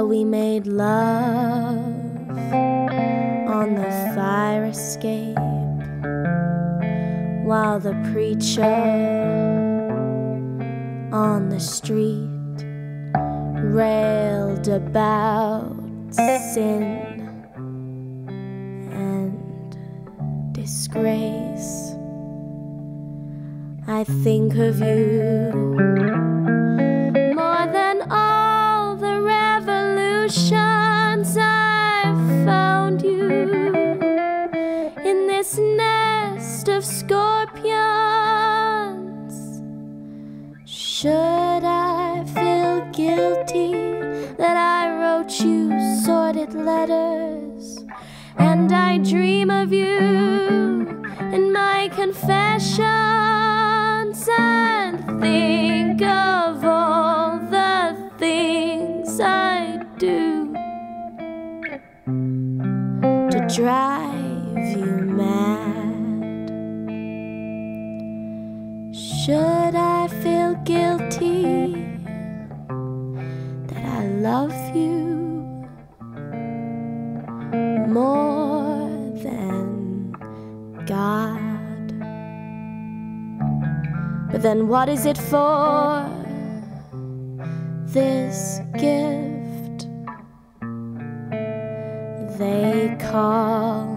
where we made love on the fire escape, while the preacher on the street railed about sin and disgrace. I think of you more than all the revolutions. I've found you in this nest of scorpions. Should I feel guilty that I wrote you sordid letters, and I dream of you in my confessions, and think of all the things I do to drive you mad? Should I feel guilty that I love you more than God? But then what is it for, this gift they call